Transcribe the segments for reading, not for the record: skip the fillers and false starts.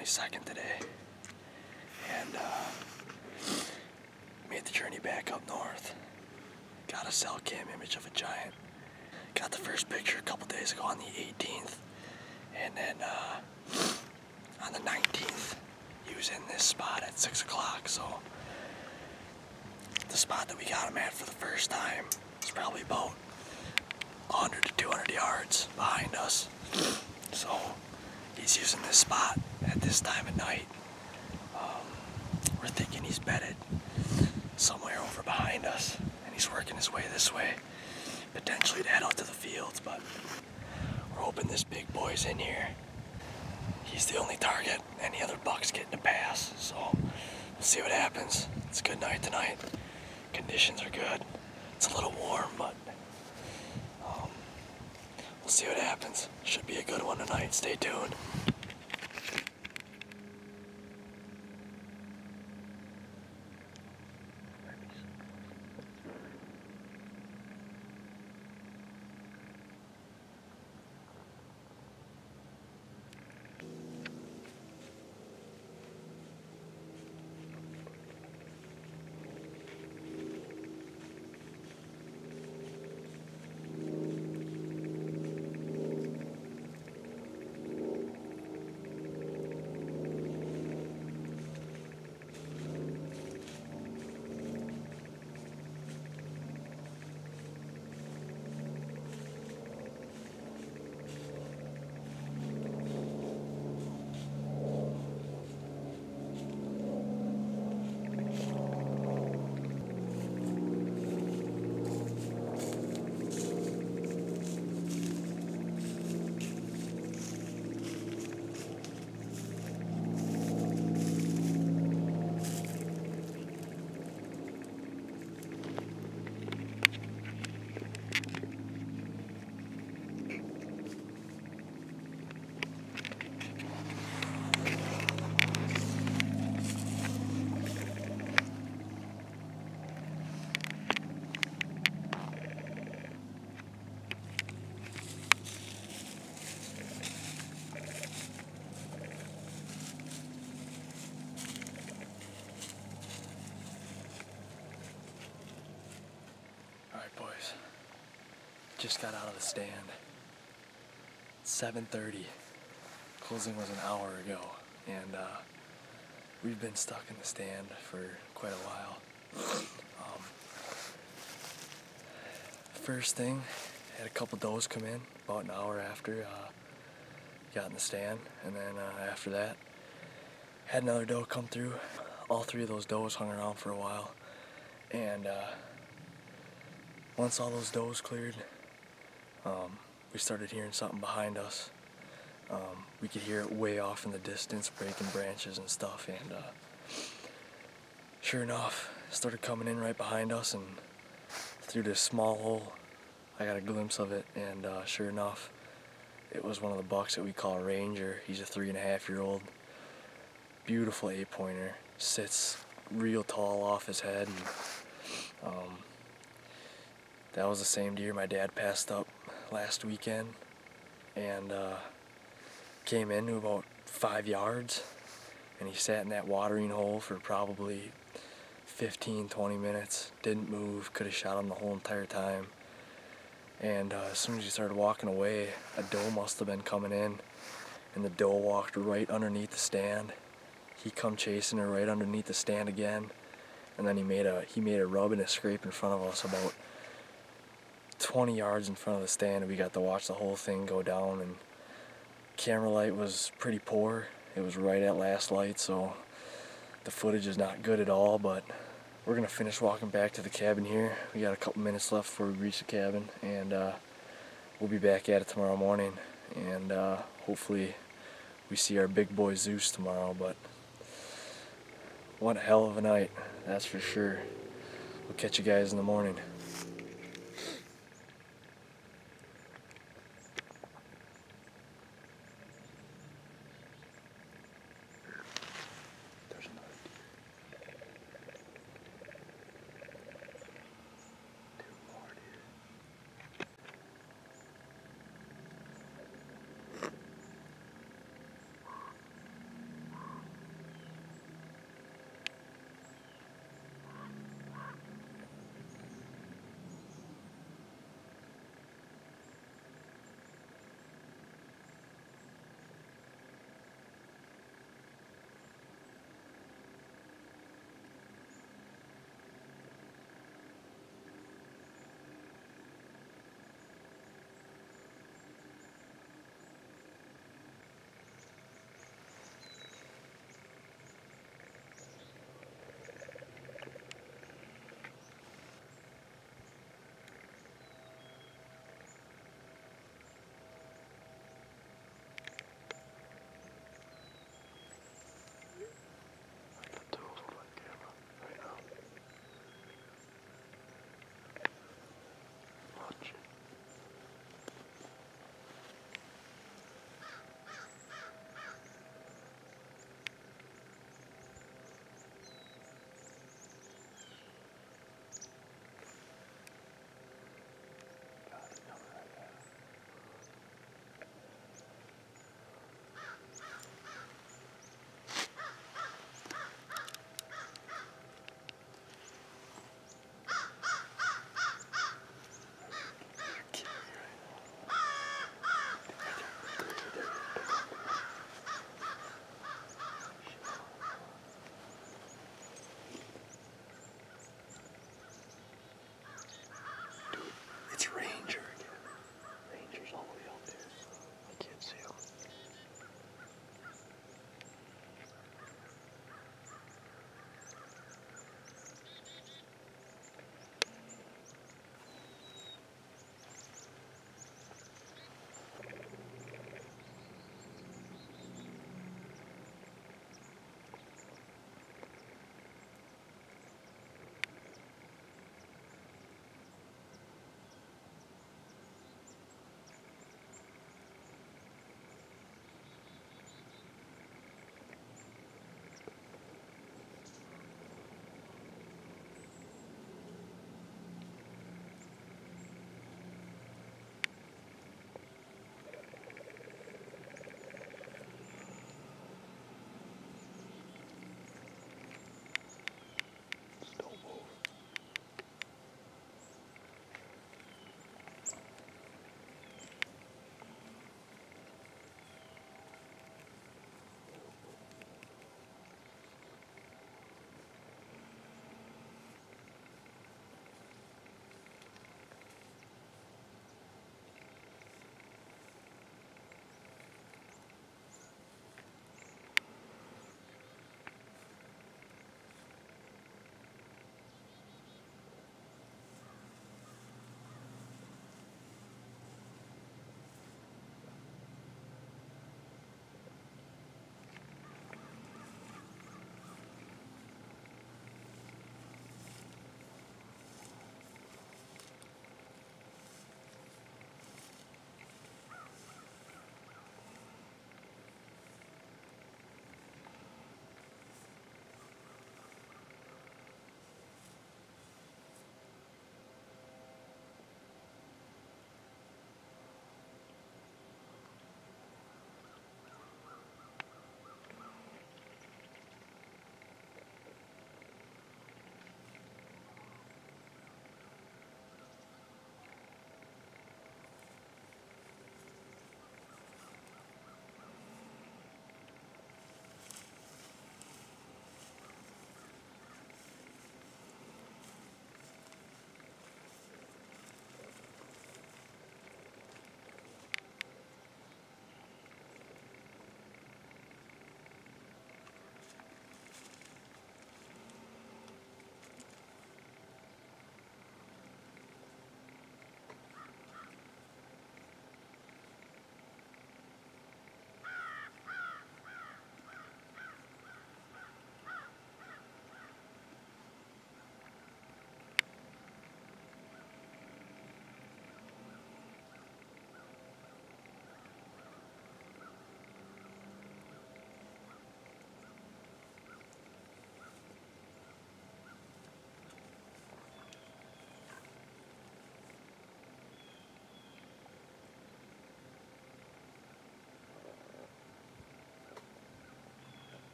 22nd today, and made the journey back up north. Got a cell cam image of a giant. Got the first picture a couple days ago on the 18th, and then on the 19th he was in this spot at 6 o'clock. So the spot that we got him at for the first time is probably about 100 to 200 yards behind us. So he's using this spot at this time of night. We're thinking he's bedded somewhere over behind us, and he's working his way this way, potentially to head out to the fields, but we're hoping this big boy's in here. He's the only target. Any other buck's getting a pass, so we'll see what happens. It's a good night tonight. Conditions are good. It's a little warm, but we'll see what happens. Should be a good one tonight. Stay tuned. Boys, just got out of the stand. It's 7:30. Closing was an hour ago, and we've been stuck in the stand for quite a while. First thing, had a couple does come in about an hour after got in the stand, and then after that, had another doe come through. All three of those does hung around for a while, and once all those does cleared, we started hearing something behind us. We could hear it way off in the distance, breaking branches and stuff, and sure enough, it started coming in right behind us, and through this small hole, I got a glimpse of it, and sure enough, it was one of the bucks that we call a Ranger. He's a 3.5-year-old, beautiful 8-pointer, sits real tall off his head, and that was the same deer my dad passed up last weekend, and came in to about 5 yards, and he sat in that watering hole for probably 15-20 minutes, didn't move, could have shot him the whole entire time. And as soon as he started walking away, a doe must have been coming in, and the doe walked right underneath the stand. He come chasing her right underneath the stand again, and then he made a rub and a scrape in front of us about 20 yards in front of the stand, and we got to watch the whole thing go down. And camera light was pretty poor. It was right at last light, so the footage is not good at all, but we're gonna finish walking back to the cabin here. We got a couple minutes left before we reach the cabin, and we'll be back at it tomorrow morning, and hopefully we see our big boy Zeus tomorrow. But what a hell of a night, that's for sure. We'll catch you guys in the morning.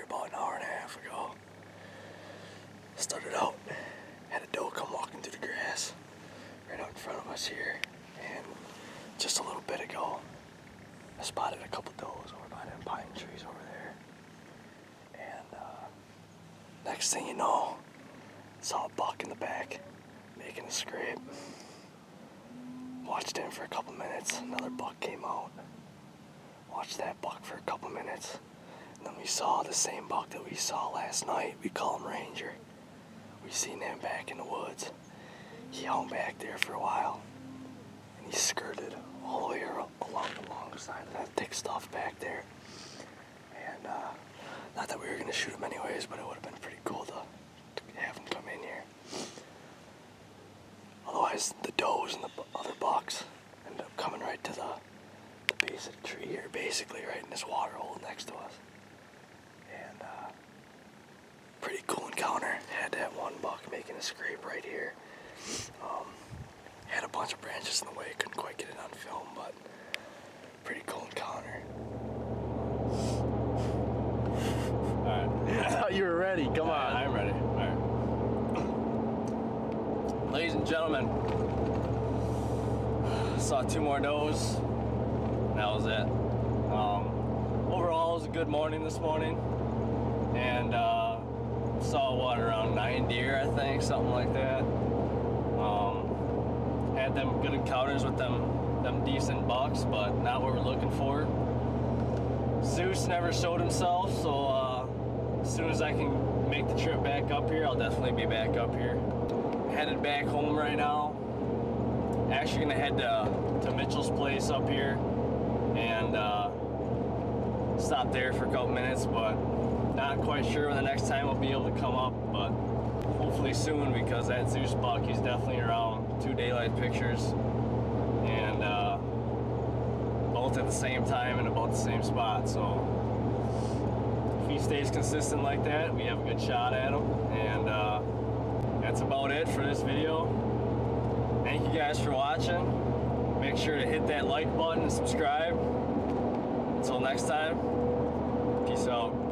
about an hour and a half ago. Started out, had a doe come walking through the grass right out in front of us here, and just a little bit ago I spotted a couple does over by them pine trees over there, and next thing you know, saw a buck in the back making a scrape. Watched him for a couple minutes, another buck came out. Watched that buck for a couple minutes, and then we saw the same buck that we saw last night. We call him Ranger. We seen him back in the woods. He hung back there for a while, and he skirted all the way along the long side of that thick stuff back there. And not that we were gonna shoot him anyways, but it would have been pretty cool to have him come in here. Otherwise, the does and the other bucks ended up coming right to the base of the tree here, basically right in this water hole next to us. And pretty cool encounter. Had that one buck making a scrape right here. Had a bunch of branches in the way, couldn't quite get it on film, but pretty cool encounter. Alright. I thought you were ready. Come on. I'm ready. Alright. Ladies and gentlemen, saw 2 more does. That was it. Overall, it was a good morning this morning, and saw what, around 9 deer, I think, something like that. Had them good encounters with them decent bucks, but not what we're looking for. Zeus never showed himself, so as soon as I can make the trip back up here, I'll definitely be back up here. Headed back home right now. Actually gonna head to Mitchell's place up here and stop there for a couple minutes, but not quite sure when the next time I'll be able to come up, but hopefully soon, because that Zeus buck, he's definitely around 2 daylight pictures, and both at the same time and about the same spot. So if he stays consistent like that, we have a good shot at him. And that's about it for this video. Thank you guys for watching. Make sure to hit that like button and subscribe. Until next time, peace out.